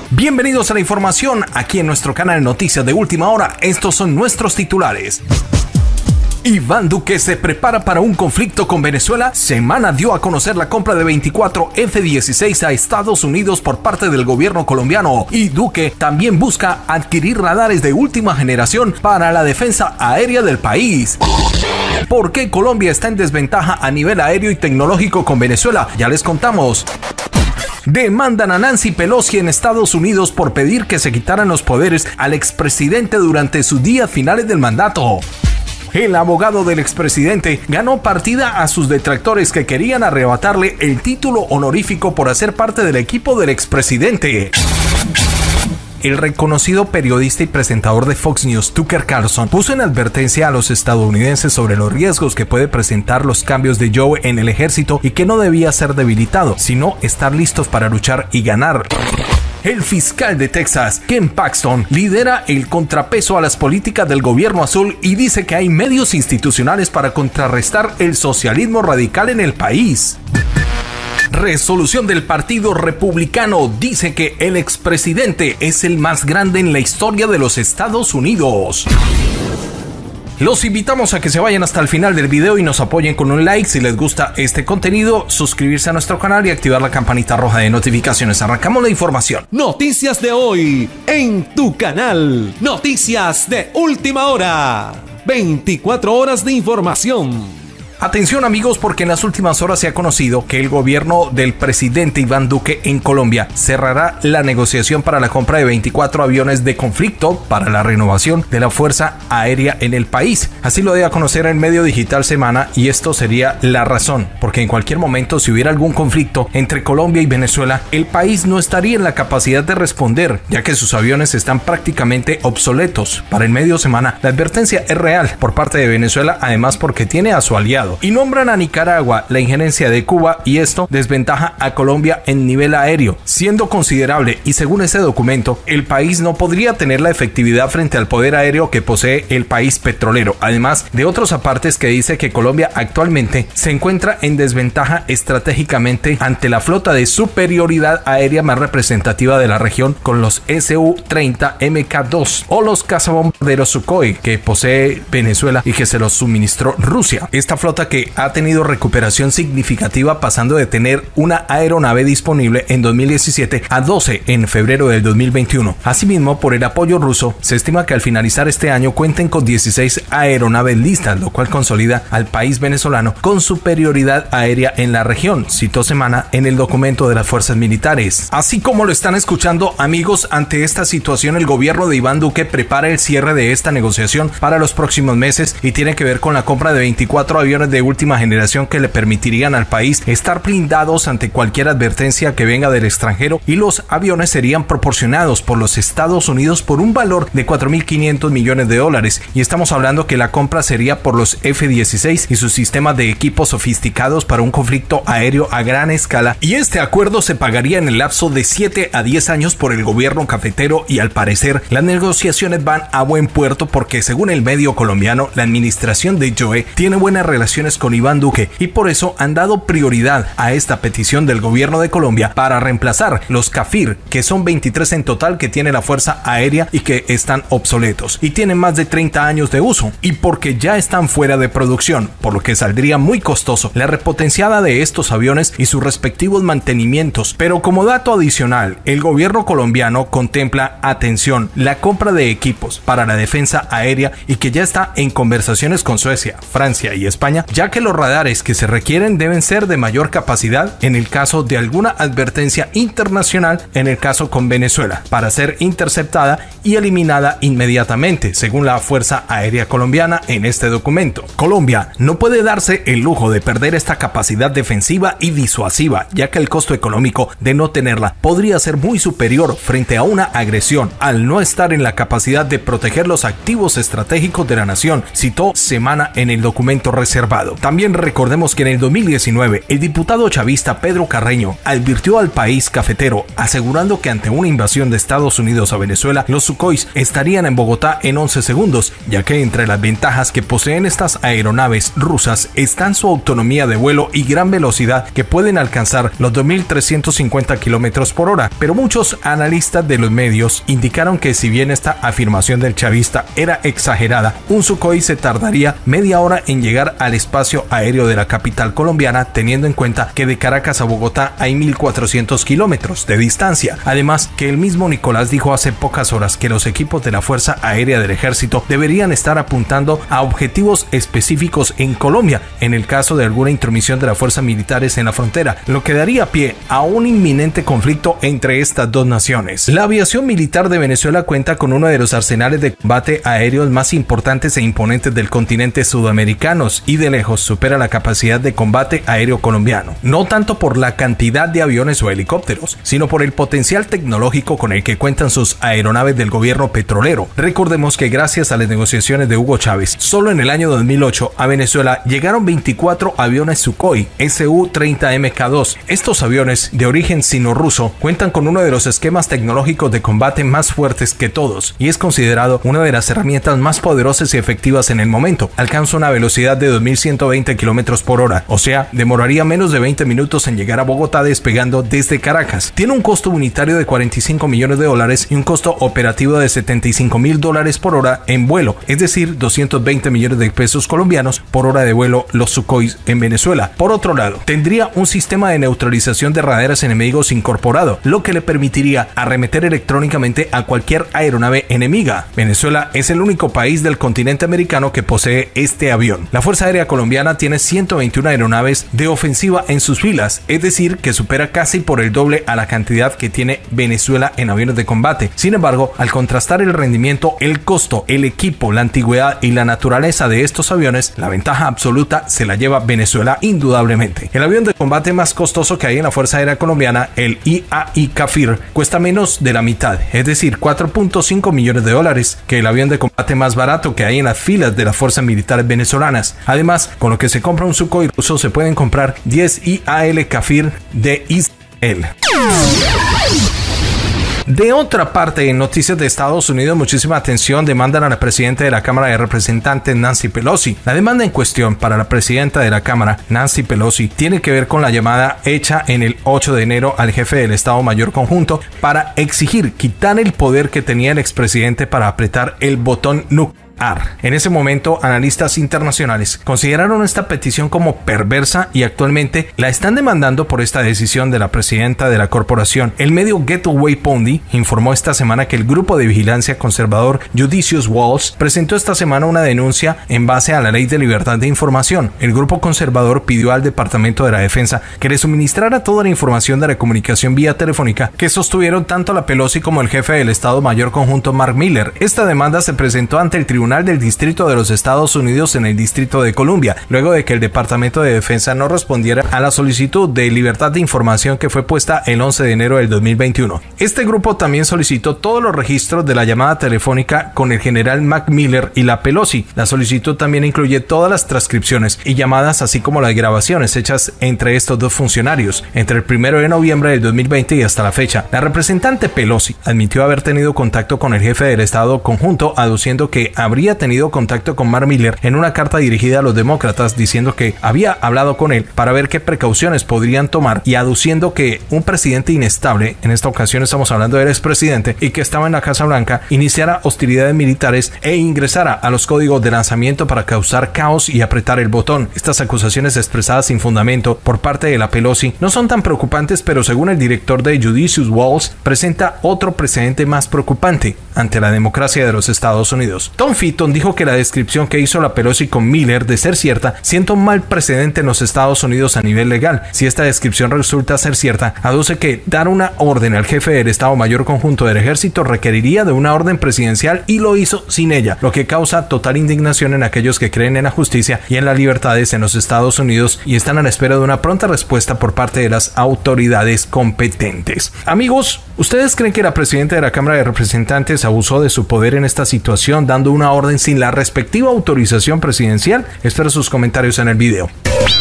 Bienvenidos a la información aquí en nuestro canal Noticias de Última Hora. Estos son nuestros titulares. Iván Duque se prepara para un conflicto con Venezuela. Semana dio a conocer la compra de 24 F-16 a Estados Unidos por parte del gobierno colombiano. Y Duque también busca adquirir radares de última generación para la defensa aérea del país. ¿Por qué Colombia está en desventaja a nivel aéreo y tecnológico con Venezuela? Ya les contamos. Demandan a Nancy Pelosi en Estados Unidos por pedir que se quitaran los poderes al expresidente durante sus días finales del mandato. El abogado del expresidente ganó partida a sus detractores que querían arrebatarle el título honorífico por hacer parte del equipo del expresidente. El reconocido periodista y presentador de Fox News, Tucker Carlson, puso en advertencia a los estadounidenses sobre los riesgos que puede presentar los cambios de Joe en el ejército y que no debía ser debilitado, sino estar listos para luchar y ganar. El fiscal de Texas, Ken Paxton, lidera el contrapeso a las políticas del gobierno azul y dice que hay medios institucionales para contrarrestar el socialismo radical en el país. Resolución del Partido Republicano dice que el expresidente es el más grande en la historia de los Estados Unidos. Los invitamos a que se vayan hasta el final del video y nos apoyen con un like si les gusta este contenido, suscribirse a nuestro canal y activar la campanita roja de notificaciones. Arrancamos la información. Noticias de hoy en tu canal. Noticias de Última Hora. 24 horas de información. Atención amigos, porque en las últimas horas se ha conocido que el gobierno del presidente Iván Duque en Colombia cerrará la negociación para la compra de 24 aviones de conflicto para la renovación de la Fuerza Aérea en el país. Así lo dio a conocer el medio digital Semana y esto sería la razón, porque en cualquier momento si hubiera algún conflicto entre Colombia y Venezuela, el país no estaría en la capacidad de responder, ya que sus aviones están prácticamente obsoletos. Para el medio Semana, la advertencia es real por parte de Venezuela, además porque tiene a su aliado. Y nombran a Nicaragua la injerencia de Cuba y esto desventaja a Colombia en nivel aéreo, siendo considerable y según ese documento, el país no podría tener la efectividad frente al poder aéreo que posee el país petrolero, además de otros apartes que dice que Colombia actualmente se encuentra en desventaja estratégicamente ante la flota de superioridad aérea más representativa de la región con los Su-30 Mk2 o los cazabombarderos Sukhoi que posee Venezuela y que se los suministró Rusia. Esta flota que ha tenido recuperación significativa pasando de tener una aeronave disponible en 2017 a 12 en febrero del 2021. Asimismo, por el apoyo ruso, se estima que al finalizar este año cuenten con 16 aeronaves listas, lo cual consolida al país venezolano con superioridad aérea en la región, citó Semana en el documento de las fuerzas militares. Así como lo están escuchando amigos, ante esta situación el gobierno de Iván Duque prepara el cierre de esta negociación para los próximos meses y tiene que ver con la compra de 24 aviones de última generación que le permitirían al país estar blindados ante cualquier advertencia que venga del extranjero, y los aviones serían proporcionados por los Estados Unidos por un valor de $4.500 millones y estamos hablando que la compra sería por los F-16 y sus sistemas de equipos sofisticados para un conflicto aéreo a gran escala, y este acuerdo se pagaría en el lapso de 7 a 10 años por el gobierno cafetero y al parecer las negociaciones van a buen puerto porque según el medio colombiano la administración de Joe tiene buenas relaciones con Iván Duque y por eso han dado prioridad a esta petición del gobierno de Colombia para reemplazar los Kafir, que son 23 en total que tiene la Fuerza Aérea y que están obsoletos y tienen más de 30 años de uso, y porque ya están fuera de producción, por lo que saldría muy costoso la repotenciada de estos aviones y sus respectivos mantenimientos. Pero como dato adicional, el gobierno colombiano contempla, atención, la compra de equipos para la defensa aérea y que ya está en conversaciones con Suecia, Francia y España, ya que los radares que se requieren deben ser de mayor capacidad en el caso de alguna advertencia internacional, en el caso con Venezuela, para ser interceptada y eliminada inmediatamente, según la Fuerza Aérea Colombiana en este documento. Colombia no puede darse el lujo de perder esta capacidad defensiva y disuasiva, ya que el costo económico de no tenerla podría ser muy superior frente a una agresión, al no estar en la capacidad de proteger los activos estratégicos de la nación, citó Semana en el documento reservado. privado. También recordemos que en el 2019 el diputado chavista Pedro Carreño advirtió al país cafetero asegurando que ante una invasión de Estados Unidos a Venezuela, los Sukhois estarían en Bogotá en 11 segundos, ya que entre las ventajas que poseen estas aeronaves rusas están su autonomía de vuelo y gran velocidad que pueden alcanzar los 2.350 kilómetros por hora. Pero muchos analistas de los medios indicaron que si bien esta afirmación del chavista era exagerada, un Sukhoi se tardaría media hora en llegar al espacio aéreo de la capital colombiana, teniendo en cuenta que de Caracas a Bogotá hay 1.400 kilómetros de distancia. Además, que el mismo Nicolás dijo hace pocas horas que los equipos de la Fuerza Aérea del Ejército deberían estar apuntando a objetivos específicos en Colombia en el caso de alguna intromisión de las fuerzas militares en la frontera, lo que daría pie a un inminente conflicto entre estas dos naciones. La aviación militar de Venezuela cuenta con uno de los arsenales de combate aéreos más importantes e imponentes del continente sudamericanos y de lejos supera la capacidad de combate aéreo colombiano, no tanto por la cantidad de aviones o helicópteros, sino por el potencial tecnológico con el que cuentan sus aeronaves del gobierno petrolero. Recordemos que gracias a las negociaciones de Hugo Chávez, solo en el año 2008 a Venezuela llegaron 24 aviones Sukhoi Su-30 Mk2. Estos aviones de origen sino-ruso cuentan con uno de los esquemas tecnológicos de combate más fuertes que todos y es considerado una de las herramientas más poderosas y efectivas en el momento. Alcanza una velocidad de 2.120 kilómetros por hora, o sea, demoraría menos de 20 minutos en llegar a Bogotá despegando desde Caracas. Tiene un costo unitario de $45 millones y un costo operativo de $75,000 por hora en vuelo, es decir, 220 millones de pesos colombianos por hora de vuelo los Sukhoi en Venezuela. Por otro lado, tendría un sistema de neutralización de radares enemigos incorporado, lo que le permitiría arremeter electrónicamente a cualquier aeronave enemiga. Venezuela es el único país del continente americano que posee este avión. La Fuerza Aérea Colombiana tiene 121 aeronaves de ofensiva en sus filas, es decir, que supera casi por el doble a la cantidad que tiene Venezuela en aviones de combate. Sin embargo, al contrastar el rendimiento, el costo, el equipo, la antigüedad y la naturaleza de estos aviones, la ventaja absoluta se la lleva Venezuela indudablemente. El avión de combate más costoso que hay en la Fuerza Aérea Colombiana, el IAI Kafir, cuesta menos de la mitad, es decir, $4.5 millones, que el avión de combate más barato que hay en las filas de las fuerzas militares venezolanas. Además, con lo que se compra un Sukhoi ruso se pueden comprar 10 IAL Kafir de Israel. De otra parte, en noticias de Estados Unidos, muchísima atención demandan a la presidenta de la Cámara de Representantes, Nancy Pelosi. La demanda en cuestión para la presidenta de la Cámara, Nancy Pelosi, tiene que ver con la llamada hecha en el 8 de enero al jefe del Estado Mayor Conjunto para exigir quitar el poder que tenía el expresidente para apretar el botón nuclear. En ese momento, analistas internacionales consideraron esta petición como perversa y actualmente la están demandando por esta decisión de la presidenta de la corporación. El medio Gateway Pundit informó esta semana que el grupo de vigilancia conservador Judicious Watch presentó esta semana una denuncia en base a la Ley de Libertad de Información. El grupo conservador pidió al Departamento de la Defensa que le suministrara toda la información de la comunicación vía telefónica que sostuvieron tanto la Pelosi como el jefe del Estado Mayor Conjunto, Mark Miller. Esta demanda se presentó ante el Tribunal del Distrito de los Estados Unidos en el Distrito de Columbia, luego de que el Departamento de Defensa no respondiera a la solicitud de libertad de información que fue puesta el 11 de enero del 2021. Este grupo también solicitó todos los registros de la llamada telefónica con el general Mark Miller y la Pelosi. La solicitud también incluye todas las transcripciones y llamadas, así como las grabaciones hechas entre estos dos funcionarios entre el 1 de noviembre del 2020 y hasta la fecha. La representante Pelosi admitió haber tenido contacto con el jefe del Estado Conjunto, aduciendo que habría tenido contacto con Mark Miller en una carta dirigida a los demócratas, diciendo que había hablado con él para ver qué precauciones podrían tomar y aduciendo que un presidente inestable, en esta ocasión estamos hablando del expresidente, y que estaba en la Casa Blanca, iniciara hostilidades militares e ingresara a los códigos de lanzamiento para causar caos y apretar el botón. Estas acusaciones expresadas sin fundamento por parte de la Pelosi no son tan preocupantes, pero según el director de Judicious Watch, presenta otro precedente más preocupante ante la democracia de los Estados Unidos. Tom Fitton dijo que la descripción que hizo la Pelosi con Miller, de ser cierta, sienta un mal precedente en los Estados Unidos a nivel legal. Si esta descripción resulta ser cierta, aduce que dar una orden al jefe del Estado Mayor Conjunto del Ejército requeriría de una orden presidencial y lo hizo sin ella, lo que causa total indignación en aquellos que creen en la justicia y en las libertades en los Estados Unidos y están a la espera de una pronta respuesta por parte de las autoridades competentes. Amigos, ¿ustedes creen que la presidenta de la Cámara de Representantes abusó de su poder en esta situación, dando una una orden sin la respectiva autorización presidencial? Espero sus comentarios en el video.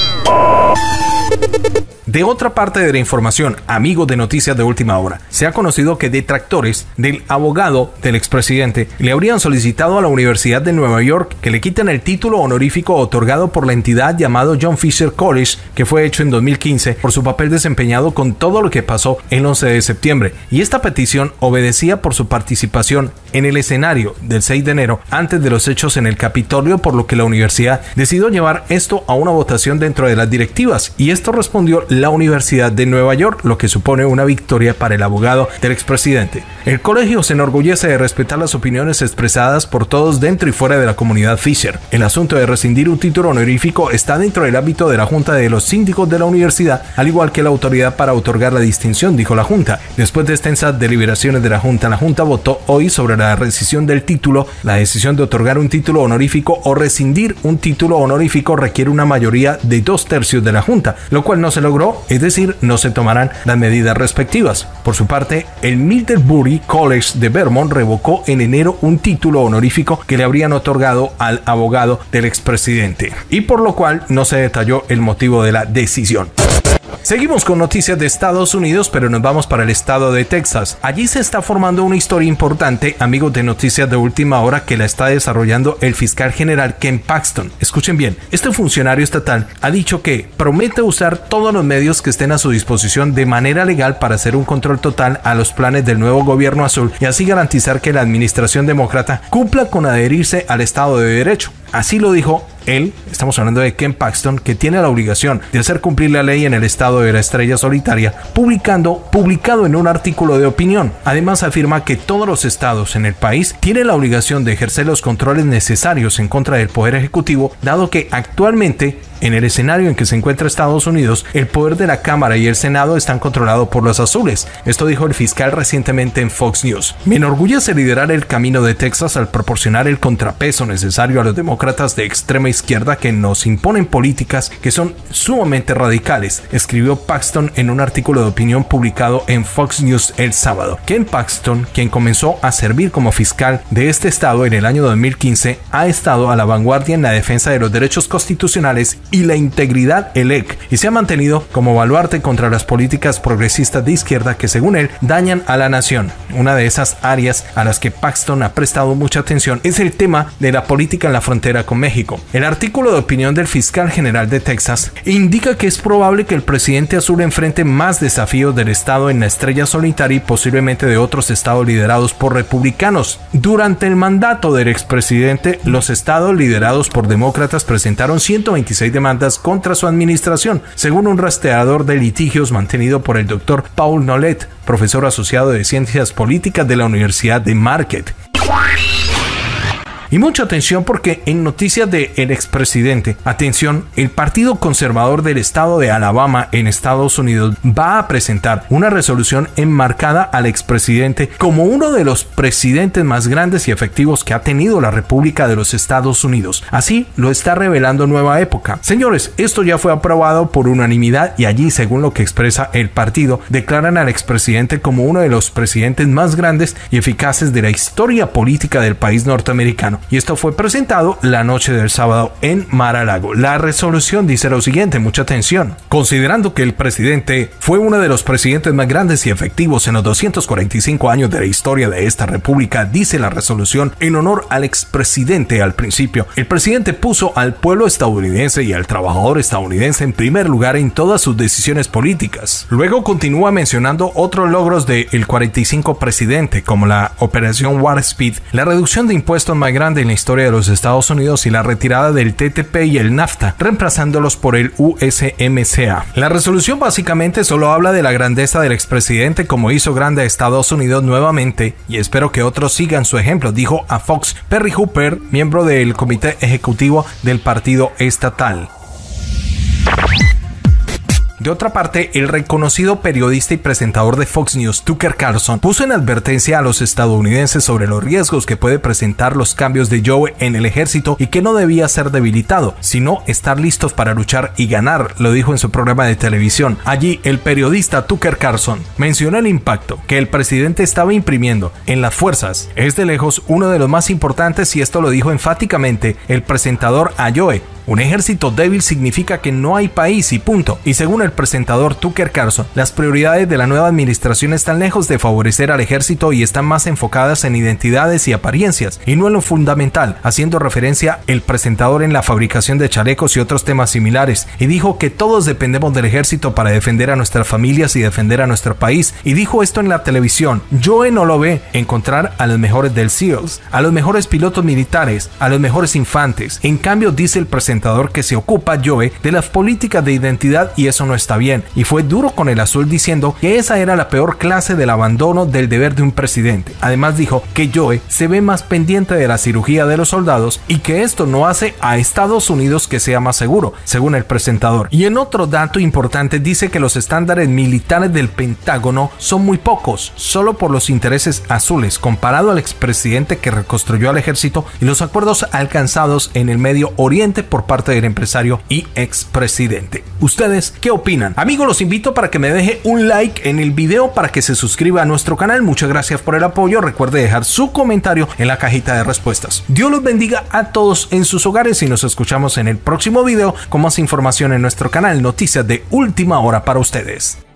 De otra parte de la información, amigos de Noticias de Última Hora, se ha conocido que detractores del abogado del expresidente le habrían solicitado a la Universidad de Nueva York que le quiten el título honorífico otorgado por la entidad llamado John Fisher College, que fue hecho en 2015 por su papel desempeñado con todo lo que pasó el 11 de septiembre. Y esta petición obedecía por su participación en el escenario del 6 de enero antes de los hechos en el Capitolio, por lo que la universidad decidió llevar esto a una votación dentro de las directivas, y esto respondió la Universidad de Nueva York, lo que supone una victoria para el abogado del expresidente. El colegio se enorgullece de respetar las opiniones expresadas por todos dentro y fuera de la comunidad Fisher. El asunto de rescindir un título honorífico está dentro del ámbito de la Junta de los Síndicos de la universidad, al igual que la autoridad para otorgar la distinción, dijo la Junta. Después de extensas deliberaciones de la Junta votó hoy sobre la rescisión del título. La decisión de otorgar un título honorífico o rescindir un título honorífico requiere una mayoría de 2/3 de la Junta, lo cual no se logró, es decir, no se tomarán las medidas respectivas. Por su parte, el Middlebury College de Vermont revocó en enero un título honorífico que le habrían otorgado al abogado del expresidente, y por lo cual no se detalló el motivo de la decisión. Seguimos con noticias de Estados Unidos, pero nos vamos para el estado de Texas. Allí se está formando una historia importante, amigos de Noticias de Última Hora, que la está desarrollando el fiscal general Ken Paxton. Escuchen bien, este funcionario estatal ha dicho que promete usar todos los medios que estén a su disposición de manera legal para hacer un control total a los planes del nuevo gobierno azul y así garantizar que la administración demócrata cumpla con adherirse al Estado de Derecho. Así lo dijo él, estamos hablando de Ken Paxton, que tiene la obligación de hacer cumplir la ley en el estado de la estrella solitaria, publicado en un artículo de opinión. Además afirma que todos los estados en el país tienen la obligación de ejercer los controles necesarios en contra del poder ejecutivo, dado que actualmente en el escenario en que se encuentra Estados Unidos, el poder de la Cámara y el Senado están controlados por los azules. Esto dijo el fiscal recientemente en Fox News. Me enorgullece liderar el camino de Texas al proporcionar el contrapeso necesario a los demócratas de extrema izquierda que nos imponen políticas que son sumamente radicales, escribió Paxton en un artículo de opinión publicado en Fox News el sábado. Ken Paxton, quien comenzó a servir como fiscal de este estado en el año 2015, ha estado a la vanguardia en la defensa de los derechos constitucionales y la integridad ELEC, y se ha mantenido como baluarte contra las políticas progresistas de izquierda que, según él, dañan a la nación. Una de esas áreas a las que Paxton ha prestado mucha atención es el tema de la política en la frontera con México. El artículo de opinión del fiscal general de Texas indica que es probable que el presidente azul enfrente más desafíos del estado en la estrella solitaria y posiblemente de otros estados liderados por republicanos. Durante el mandato del expresidente, los estados liderados por demócratas presentaron 126 demandas contra su administración, según un rastreador de litigios mantenido por el Dr. Paul Nolet, profesor asociado de Ciencias Políticas de la Universidad de Marquette. Y mucha atención, porque en noticias del expresidente, atención, el Partido Conservador del estado de Alabama en Estados Unidos va a presentar una resolución enmarcada al expresidente como uno de los presidentes más grandes y efectivos que ha tenido la República de los Estados Unidos. Así lo está revelando Nueva Época. Señores, esto ya fue aprobado por unanimidad y allí, según lo que expresa el partido, declaran al expresidente como uno de los presidentes más grandes y eficaces de la historia política del país norteamericano. Y esto fue presentado la noche del sábado en Mar-a-Lago. La resolución dice lo siguiente, mucha atención. Considerando que el presidente fue uno de los presidentes más grandes y efectivos en los 245 años de la historia de esta república, dice la resolución, en honor al expresidente. Al principio, el presidente puso al pueblo estadounidense y al trabajador estadounidense en primer lugar en todas sus decisiones políticas. Luego continúa mencionando otros logros del 45 presidente, como la Operación Warp Speed, la reducción de impuestos más grande en la historia de los Estados Unidos y la retirada del TTP y el NAFTA, reemplazándolos por el USMCA. La resolución básicamente solo habla de la grandeza del expresidente, como hizo grande a Estados Unidos nuevamente, y espero que otros sigan su ejemplo, dijo a Fox Perry Hooper, miembro del comité ejecutivo del partido estatal. De otra parte, el reconocido periodista y presentador de Fox News, Tucker Carlson, puso en advertencia a los estadounidenses sobre los riesgos que puede presentar los cambios de Joe en el ejército y que no debía ser debilitado, sino estar listos para luchar y ganar, lo dijo en su programa de televisión. Allí, el periodista Tucker Carlson mencionó el impacto que el presidente estaba imprimiendo en las fuerzas. Es de lejos uno de los más importantes y esto lo dijo enfáticamente el presentador a Joe. Un ejército débil significa que no hay país y punto. Y según el presentador Tucker Carlson, las prioridades de la nueva administración están lejos de favorecer al ejército y están más enfocadas en identidades y apariencias, y no en lo fundamental, haciendo referencia el presentador en la fabricación de chalecos y otros temas similares. Y dijo que todos dependemos del ejército para defender a nuestras familias y defender a nuestro país. Y dijo esto en la televisión. Joe no lo ve encontrar a los mejores del SEALs, a los mejores pilotos militares, a los mejores infantes. En cambio, dice el presentador que se ocupa Joe de las políticas de identidad y eso no está bien, y fue duro con el azul diciendo que esa era la peor clase del abandono del deber de un presidente. Además dijo que Joe se ve más pendiente de la cirugía de los soldados y que esto no hace a Estados Unidos que sea más seguro, según el presentador. Y en otro dato importante dice que los estándares militares del Pentágono son muy pocos, solo por los intereses azules, comparado al expresidente que reconstruyó al ejército y los acuerdos alcanzados en el Medio Oriente por parte del empresario y expresidente. ¿Ustedes qué opinan? Amigos, los invito para que me deje un like en el video, para que se suscriba a nuestro canal. Muchas gracias por el apoyo. Recuerde dejar su comentario en la cajita de respuestas. Dios los bendiga a todos en sus hogares y nos escuchamos en el próximo video con más información en nuestro canal Noticias de Última Hora para ustedes.